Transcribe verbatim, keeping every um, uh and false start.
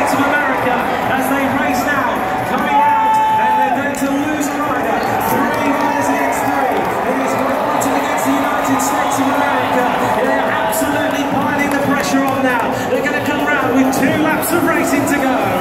States of America as they race now, coming out, and they're going to lose a rider. Three riders against three. It is Great Britain against the United States of America. They're absolutely piling the pressure on now. They're going to come round with two laps of racing to go.